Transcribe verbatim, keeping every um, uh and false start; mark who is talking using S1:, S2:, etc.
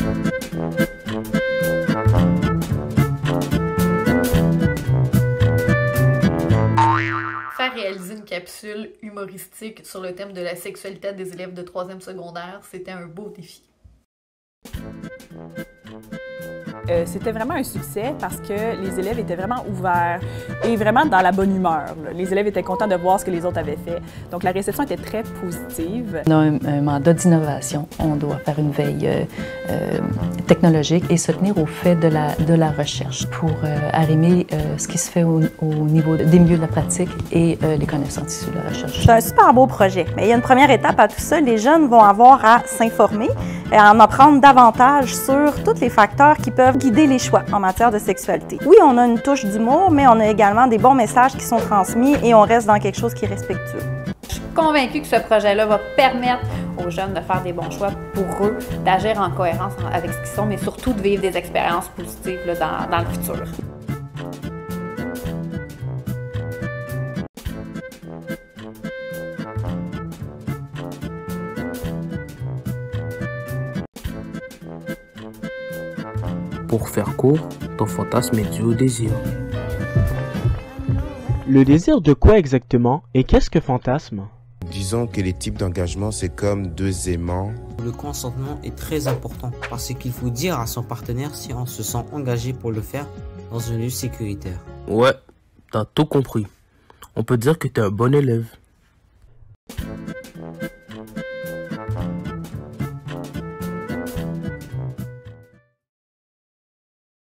S1: Faire réaliser une capsule humoristique sur le thème de la sexualité des élèves de troisième secondaire, c'était un beau défi.
S2: Euh, c'était vraiment un succès parce que les élèves étaient vraiment ouverts et vraiment dans la bonne humeur, là. Les élèves étaient contents de voir ce que les autres avaient fait. Donc la réception était très positive.
S3: On a un, un mandat d'innovation. On doit faire une veille euh, euh, technologique et se tenir au fait de la, de la recherche pour euh, arrimer euh, ce qui se fait au, au niveau des milieux de la pratique et euh, les connaissances issues de la recherche.
S4: C'est un super beau projet, mais il y a une première étape à tout ça. Les jeunes vont avoir à s'informer et en apprendre davantage sur tous les facteurs qui peuvent guider les choix en matière de sexualité. Oui, on a une touche d'humour, mais on a également des bons messages qui sont transmis et on reste dans quelque chose qui est respectueux.
S5: Je suis convaincue que ce projet-là va permettre aux jeunes de faire des bons choix pour eux, d'agir en cohérence avec ce qu'ils sont, mais surtout de vivre des expériences positives là, dans, dans le futur.
S6: Pour faire court, ton fantasme est dû au désir.
S7: Le désir de quoi exactement et qu'est-ce que fantasme?
S8: Disons que les types d'engagement, c'est comme deux aimants.
S9: Le consentement est très important parce qu'il faut dire à son partenaire si on se sent engagé pour le faire dans un lieu sécuritaire.
S6: Ouais, t'as tout compris. On peut dire que t'es un bon élève.